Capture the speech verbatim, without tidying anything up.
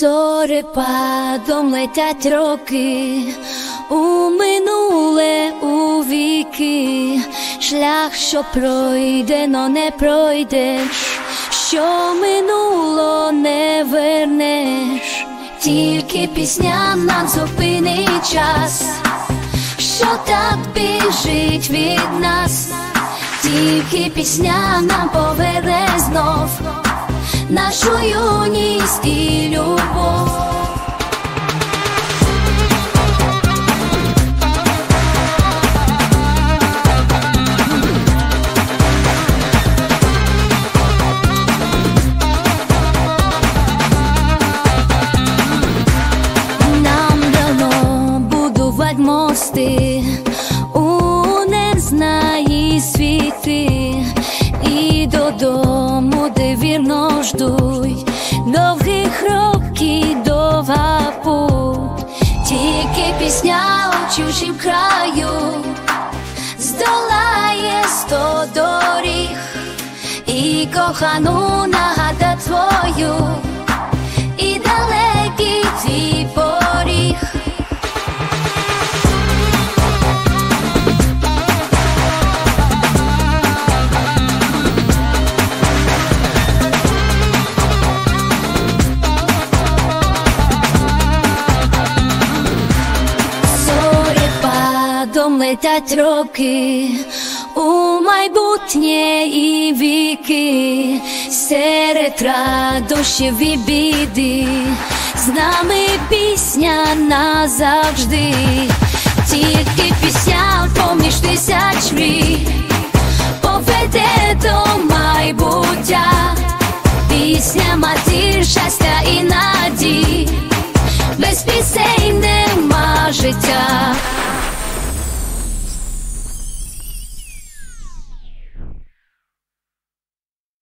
Зорепадом летять роки, у минуле, у віки, шлях, що пройде, но не пройдеш, що минуло не вернеш, тільки пісня нам зупинить час, що так біжить від нас, тільки пісня нам поверне знов нашу юність і любов. Нам дано будувати мости у незнані світи, і додому, де вірно ждуть довгих років, довга путь. Тільки пісня у чужім краю здолає сто доріг, і кохану нагадать твою, і далекий твій поріг. Летять роки у майбутнє і віки, серед радощів і біди, з нами пісня назавжди. Тільки пісня поміж тисяч мрій поведе до майбуття. Пісня матір щастя і надій, без пісень нема життя.